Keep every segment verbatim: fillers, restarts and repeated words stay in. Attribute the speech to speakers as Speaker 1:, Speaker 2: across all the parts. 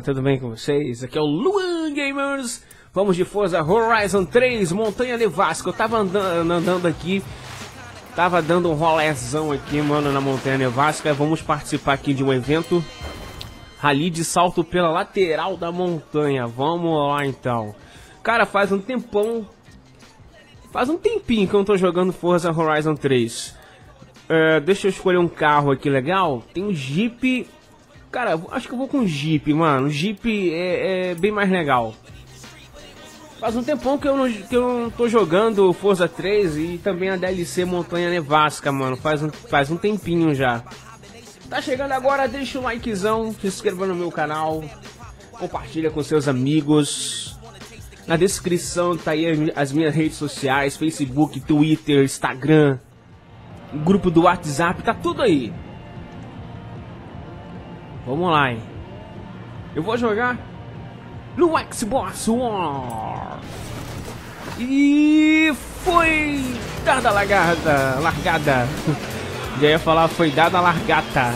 Speaker 1: tudo bem com vocês? Aqui é o Luan Gamers. Vamos de Forza Horizon três, Montanha Nevasca. Eu tava andando, andando aqui, tava dando um rolezão aqui, mano, na Montanha Nevasca. Vamos participar aqui de um evento Rally de salto pela lateral da montanha. Vamos lá então. Cara, faz um tempão, faz um tempinho que eu não tô jogando Forza Horizon três. Uh, deixa eu escolher um carro aqui legal. Tem um Jeep. Cara, acho que eu vou com Jeep, mano. Jeep é, é bem mais legal. Faz um tempão que eu, não, que eu não tô jogando Forza três e também a D L C Montanha Nevasca, mano. Faz um, faz um tempinho já. Tá chegando agora, deixa o likezão, se inscreva no meu canal, compartilha com seus amigos. Na descrição tá aí as minhas redes sociais, Facebook, Twitter, Instagram, grupo do WhatsApp, tá tudo aí. Vamos lá, hein? Eu vou jogar no Xbox One. E foi dada a largada, largada. Já ia falar, foi dada a largata.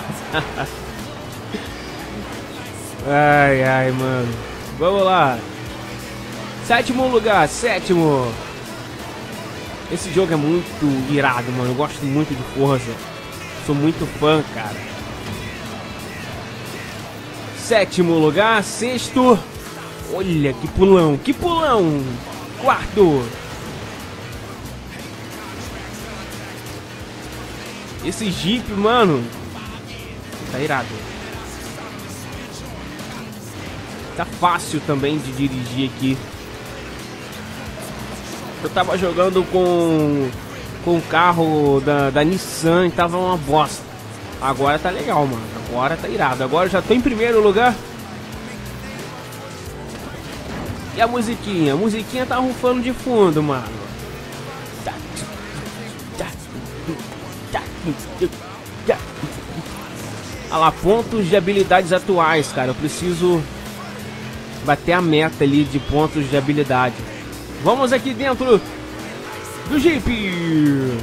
Speaker 1: Ai, ai, mano. Vamos lá. Sétimo lugar, sétimo. Esse jogo é muito irado, mano. Eu gosto muito de Forza. Sou muito fã, cara. Sétimo lugar, sexto. Olha que pulão, que pulão. Quarto. Esse Jeep, mano, tá irado. Tá fácil também de dirigir aqui. Eu tava jogando com com o carro da, da Nissan e tava uma bosta. Agora tá legal, mano. Agora tá irado. Agora já tô em primeiro lugar. E a musiquinha? A musiquinha tá rufando de fundo, mano. Olha lá, pontos de habilidades atuais, cara. Eu preciso bater a meta ali de pontos de habilidade. Vamos aqui dentro do Jeep.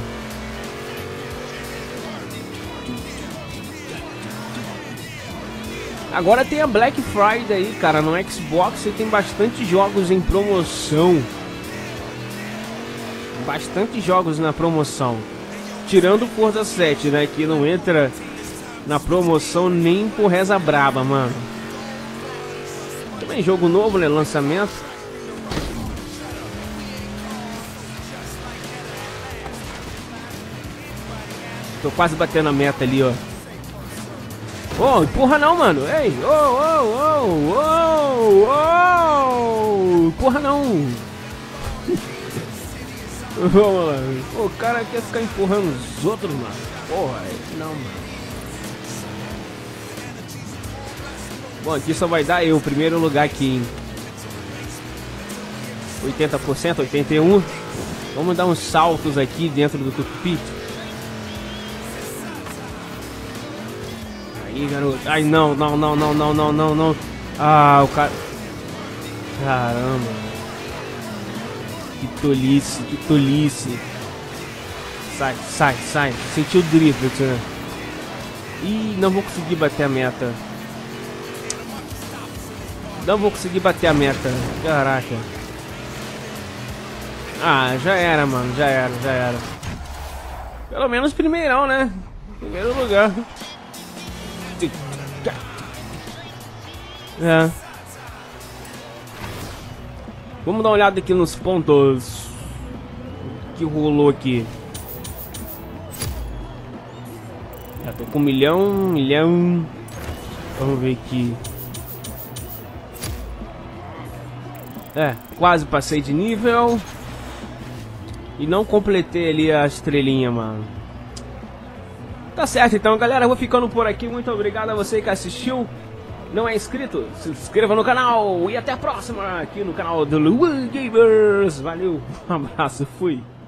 Speaker 1: Agora tem a Black Friday aí, cara. No Xbox você tem bastante jogos em promoção. Bastante jogos na promoção. Tirando o Forza sete, né? Que não entra na promoção nem por reza braba, mano. Também jogo novo, né? Lançamento. Tô quase batendo a meta ali, ó. Oh, empurra não, mano. Ei, oh, oh, oh, oh, oh. Empurra não. Vamos lá. O cara quer ficar empurrando os outros, mano. Porra, não, mano. Bom, aqui só vai dar eu, primeiro lugar aqui, hein? oitenta por cento, oitenta e um por cento. Vamos dar uns saltos aqui dentro do cockpit. Aí, garoto. Ai, não, não, não, não, não, não, não, não. Ah, o cara... Caramba. Que tolice, que tolice. Sai, sai, sai. Senti o drift, né? Ih, não vou conseguir bater a meta. Não vou conseguir bater a meta. Caraca. Ah, já era, mano. Já era, já era. Pelo menos primeirão, né? Primeiro lugar. É. Vamos dar uma olhada aqui nos pontos que rolou aqui. Já tô com um milhão, um milhão. Vamos ver aqui. É, quase passei de nível. E não completei ali a estrelinha, mano. Tá certo então, galera. Eu vou ficando por aqui. Muito obrigado a você que assistiu. Não é inscrito? Se inscreva no canal. E até a próxima aqui no canal do Luan Gamers. Valeu, um abraço, fui.